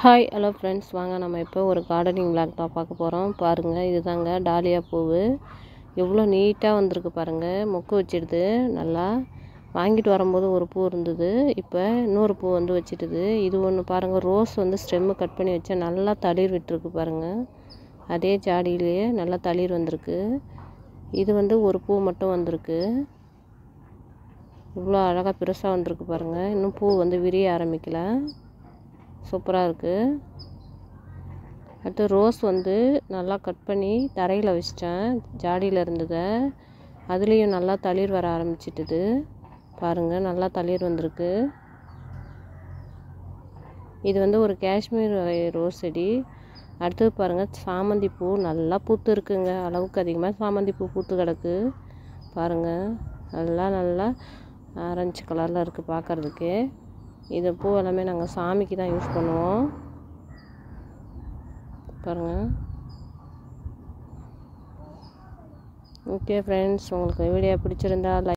Hi hello friends, வாங்க நம்ம இப்போ ஒரு கார்டனிங் விளாக் தான் பார்க்க போகிறோம். பாருங்கள், இதுதாங்க டாலியா பூவு. எவ்வளோ நீட்டாக வந்திருக்கு பாருங்கள். மொக்கு வச்சிடுது. நல்லா வாங்கிட்டு வரும்போது ஒரு பூ இருந்தது, இப்போ இன்னொரு பூ வந்து வச்சிடுது. இது ஒன்று பாருங்கள், ரோஸ் வந்து ஸ்டெம்மு கட் பண்ணி வச்சா நல்லா தளிர் விட்டுருக்கு பாருங்கள். அதே ஜாடியிலேயே நல்லா தளிர் வந்திருக்கு. இது வந்து ஒரு பூ மட்டும் வந்திருக்கு. இவ்வளோ அழகாக பெருசாக வந்திருக்கு பாருங்கள். இன்னும் பூ வந்து விரிய ஆரம்பிக்கலை. சூப்பராக இருக்குது. அடுத்து ரோஸ் வந்து நல்லா கட் பண்ணி தரையில் வச்சிட்டேன். ஜாடியில் இருந்ததை அதுலேயும் நல்லா தளிர் வர ஆரம்பிச்சிட்டுது பாருங்கள். நல்லா தளிர் வந்திருக்கு. இது வந்து ஒரு காஷ்மீர் ரோஸ் செடி. அடுத்தது பாருங்கள், சாமந்தி பூ நல்லா பூத்து இருக்குங்க. அளவுக்கு அதிகமாக சாமந்தி பூ பூத்து கிடக்கு பாருங்கள். நல்லா ஆரஞ்சு கலரில் இருக்குது பார்க்குறதுக்கு. இந்த பூ எல்லாமே நாங்கள் சாமிக்கு தான் யூஸ் பண்ணுவோம் பாருங்கள். ஓகே ஃப்ரெண்ட்ஸ், உங்களுக்கு வீடியோ பிடிச்சிருந்தா லைக்